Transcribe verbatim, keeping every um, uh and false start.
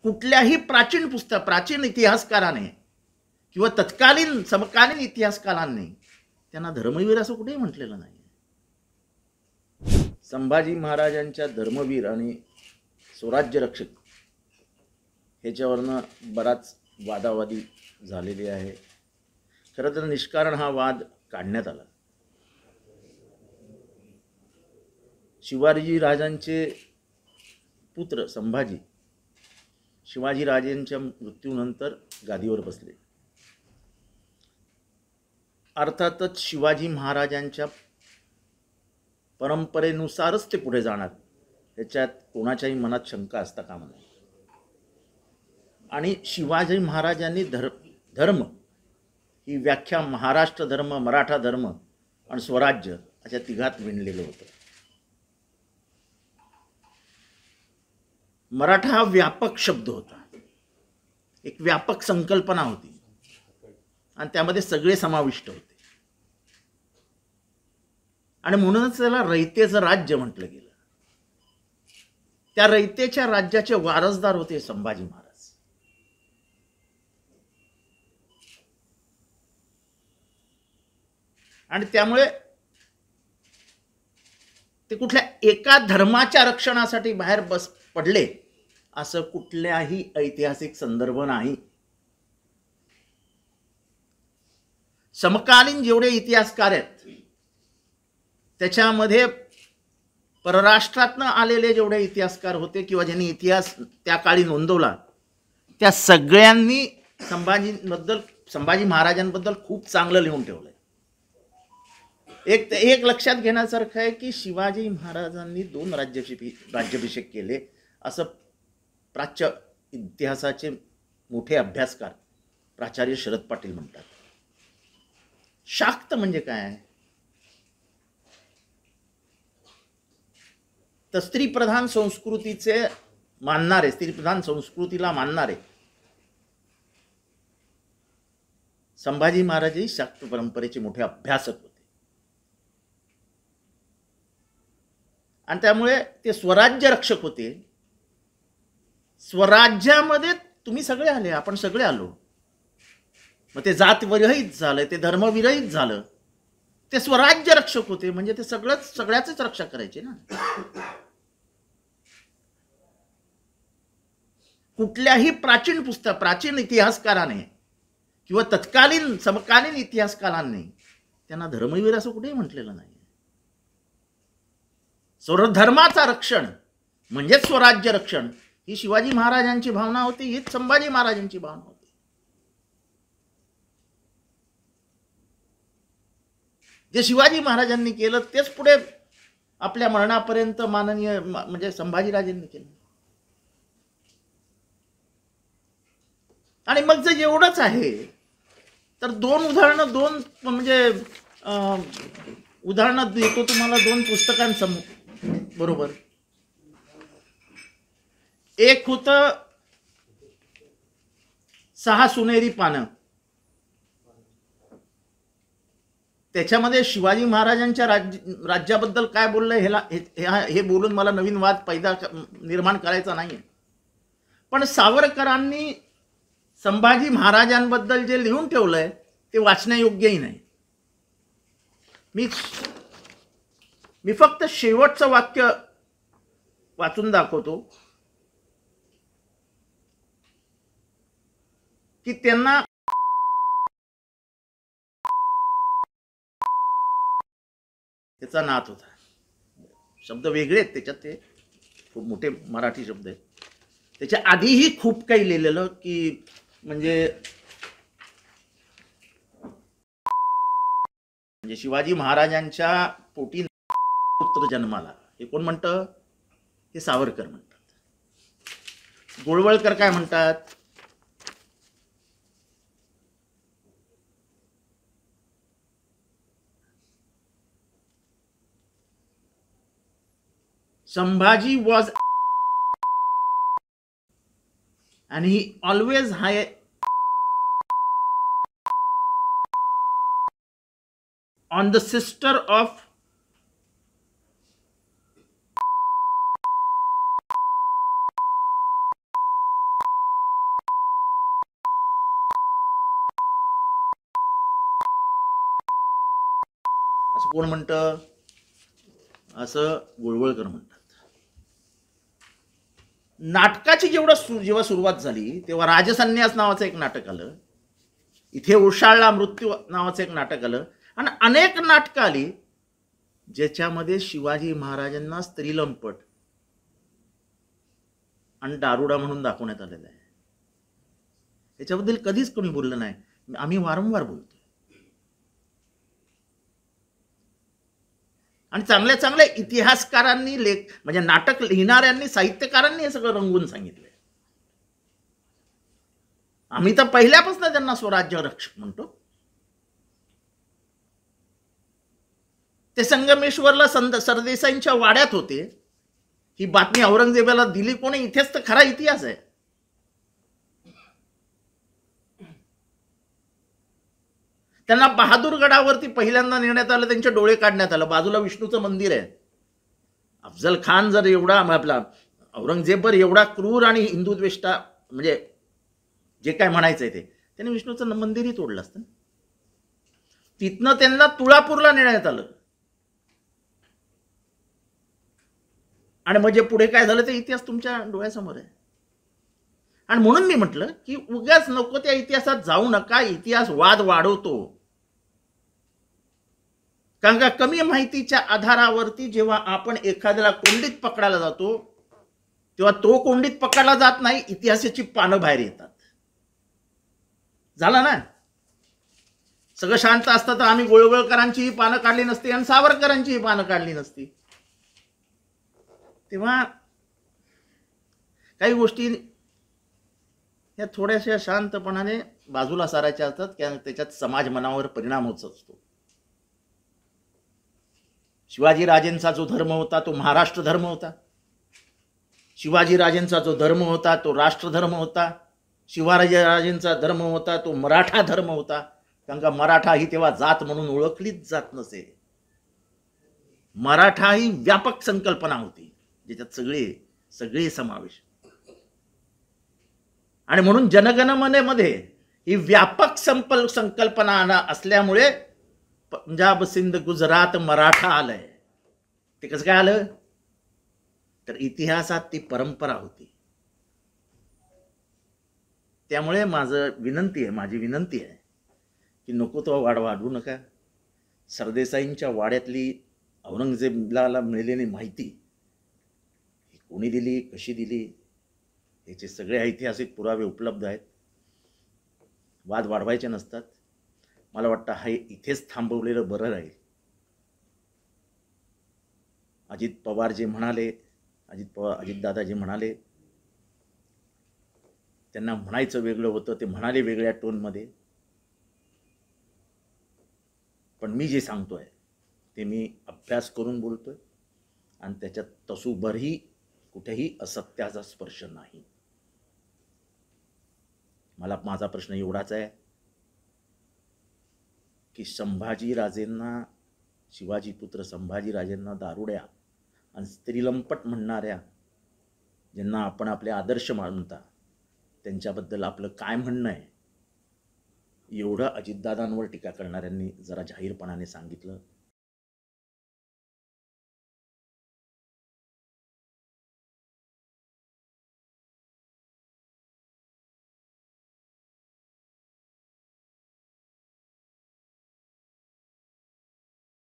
कुठल्याही प्राचीन पुस्तक प्राचीन इतिहासकाराने किंवा तत्कालीन समकालीन इतिहासकारांनी त्यांना धर्मवीर असं कुठेही म्हटलेलं नाही. संभाजी महाराजांच्या धर्मवीर आणि स्वराज्य रक्षक ह्याच्यावरनं बराच वादावादी झालेली आहे. खरं तर निष्कारण हा वाद काढण्यात आला. शिवाजी राजांचे पुत्र संभाजी शिवाजी राजांच्या मृत्यूनंतर गादीवर बसले. अर्थातच शिवाजी महाराजांच्या परंपरेनुसारच ते पुढे जाणार याच्यात कोणाच्याही मनात शंका असता कामा नये. आणि शिवाजी महाराजांनी धर धर्म ही व्याख्या महाराष्ट्र धर्म, मराठा धर्म आणि स्वराज्य अशा तिघात विणलेलं होतं. मराठा हा व्यापक शब्द होता, एक व्यापक संकल्पना होती आणि त्यामध्ये सगळे समाविष्ट होते आणि म्हणूनच त्याला रयतेचं राज्य म्हटलं गेलं. त्या रयतेच्या राज्याचे वारसदार होते संभाजी महाराज. आणि त्यामुळे ते कुठल्या एका धर्माच्या रक्षणासाठी बाहेर बस पडले असं कुठल्याही ऐतिहासिक संदर्भ नाही. समकालीन जेवढे इतिहासकार आहेत त्याच्यामध्ये परराष्ट्रातनं आलेले जेवढे इतिहासकार होते किंवा ज्यांनी इतिहास त्या काळी नोंदवला त्या सगळ्यांनी संभाजीबद्दल संभाजी महाराजांबद्दल खूप चांगलं लिहून ठेवलंय. एक एक लक्षात घेण्यासारखं आहे की शिवाजी महाराजांनी दोन राज्याभिषेक राज्याभिषेक केले असं प्राच्य इतिहासाचे मोठे अभ्यासकार प्राचार्य शरद पाटील म्हणतात. शाक्त म्हणजे काय? तर स्त्रीप्रधान संस्कृतीचे मानणारे स्त्रीप्रधान संस्कृतीला मानणारे संभाजी महाराज ही शाक्त परंपरेचे मोठे अभ्यासक होते. आणि त्यामुळे ते स्वराज्य रक्षक होते. स्वराज्यामध्ये तुम्ही सगळे आले, आपण सगळे आलो. मग ते जात विरहित झालं, ते धर्म विरहित झालं. ते स्वराज्य रक्षक होते म्हणजे ते सगळंच सगळ्याच रक्षा करायचे ना. कुठल्याही प्राचीन पुस्तक प्राचीन इतिहासकाराने किंवा तत्कालीन समकालीन इतिहासकारांनी त्यांना धर्मवीर असं कुठेही म्हटलेलं नाही. स्वधर्माचा रक्षण म्हणजे स्वराज्य रक्षण ही शिवाजी महाराजांची भावना होती, हीच संभाजी महाराजांची भावना होती. जे शिवाजी महाराजांनी केलं तेच पुढे आपल्या मरणापर्यंत माननीय म्हणजे संभाजीराजांनी केलं. आणि मग जर एवढंच आहे तर दोन उदाहरणं दोन म्हणजे उदाहरणं देतो तुम्हाला दोन पुस्तकांसमोर बरोबर. एक होतं सहा सुनेरी पानं. त्याच्यामध्ये शिवाजी महाराजांच्या राज्य राज्याबद्दल काय बोललंय ह्याला हे बोलून मला नवीन वाद पैदा निर्माण करायचा नाहीये. पण सावरकरांनी संभाजी महाराजांबद्दल जे लिहून ठेवलंय ते वाचण्यायोग्यही नाही. मी मी फक्त शेवटचं वाक्य वाचून दाखवतो की त्यांना त्याचा नात होता. शब्द वेगळे आहेत त्याच्यात, ते खूप मोठे मराठी शब्द आहेत. त्याच्या आधीही खूप काही लिहिलेलं की म्हणजे म्हणजे शिवाजी महाराजांच्या पोटी पुत्र जन्माला हे कोण म्हणतं? हे सावरकर म्हणतात. गोळवळकर काय म्हणतात? Sambhaji was and he always had on the sister of असं कोण म्हणतं? असं गोळवळकर म्हणतात. नाटकाची जेवढं सु जेव्हा सुरुवात झाली तेव्हा राजसन्यास नावाचं एक नाटक आलं, इथे उशाळला मृत्यू नावाचं एक नाटक आलं, आणि अनेक नाटकं आली ज्याच्यामध्ये शिवाजी महाराजांना स्त्रीलंपट आणि दारुडा म्हणून दाखवण्यात आलेलं आहे. याच्याबद्दल कधीच कोणी बोललं नाही. आम्ही वारंवार बोलतो. आणि चांगल्या चांगल्या इतिहासकारांनी, लेख म्हणजे नाटक लिहिणाऱ्यांनी, साहित्यकारांनी हे सगळं रंगवून सांगितलंय. आम्ही तर पहिल्यापासून त्यांना स्वराज्य रक्षक म्हणतो. ते संगमेश्वरला संत सरदेसाईंच्या वाड्यात होते. ही बातमी औरंगजेबाला दिली कोणी? इथेच तर खरा इतिहास आहे. त्यांना बहादूरगडावरती पहिल्यांदा नेण्यात आलं, त्यांचे डोळे काढण्यात आलं. बाजूला विष्णूचं मंदिर आहे. अफजल खान जर एवढा, आपला औरंगजेब एवढा क्रूर आणि हिंदुद्वेष्टा, म्हणजे जे काय म्हणायचंय ते, त्याने विष्णूचं मंदिरही तोडलं असतं. तिथनं त्यांना तुळापूरला नेण्यात आलं. आणि म्हणजे पुढे काय झालं ते इतिहास तुमच्या डोळ्यासमोर आहे. आणि म्हणून मी म्हटलं की उगाच नको त्या इतिहासात जाऊ नका. इतिहास वाद वाढवतो. कारण का कमी माहितीच्या आधारावरती जेव्हा आपण एखाद्याला कोंडीत पकडायला जातो तेव्हा तो कोंडीत पकडला जात नाही, इतिहासाची पानं बाहेर येतात. झालं ना? सगळं शांत असतं तर आम्ही गोळवळकरांचीही पानं काढली नसती आणि सावरकरांचीही पानं काढली नसती. तेव्हा काही गोष्टी या थोड्याशा शांतपणाने बाजूला सारायच्या असतात, कारण त्याच्यात समाज मनावर परिणाम होत असतो. शिवाजी राजेंचा जो धर्म होता तो महाराष्ट्र धर्म होता. शिवाजी राजेंचा जो धर्म होता तो राष्ट्र धर्म होता. शिवाजी राजेंचा धर्म होता तो मराठा धर्म होता. कारण का मराठा ही तेव्हा जात म्हणून ओळखलीच जात नसे. मराठा ही व्यापक संकल्पना होती ज्याच्यात सगळे सगळे समावेश. आणि म्हणून जनगणमनेमध्ये ही व्यापक संकल्प संकल्पना असल्यामुळे पंजाब, सिंध, गुजरात, मराठा आलंय. ते कसं काय आलं? तर इतिहासात ती परंपरा होती. त्यामुळे माझं विनंती आहे माझी विनंती आहे की नको तो वाढ वाढवू नका. सरदेसाईंच्या वाड्यातली औरंगजेबाला मिळालेली माहिती ही कोणी दिली, कशी दिली, याचे सगळे ऐतिहासिक पुरावे उपलब्ध आहेत. वाद वाढवायचे नसतात. मला वाटतं हे इथेच थांबवलेलं बरं राहील. अजित पवार जे म्हणाले, अजित पवार अजितदादा जे म्हणाले, त्यांना म्हणायचं वेगळं होतं, ते म्हणाले वेगळ्या टोनमध्ये. पण मी जे सांगतोय ते मी अभ्यास करून बोलतोय आणि त्याच्यात तसूभरही कुठेही असत्याचा स्पर्श नाही. मला माझा प्रश्न एवढाच आहे की संभाजीराजेंना, शिवाजी पुत्र संभाजीराजेंना दारुड्या आणि स्त्रीलंपट म्हणणाऱ्या ज्यांना आपण आपले आदर्श मानता त्यांच्याबद्दल आपलं काय म्हणणं आहे एवढं अजितदादांवर टीका करणाऱ्यांनी जरा जाहीरपणाने सांगितलं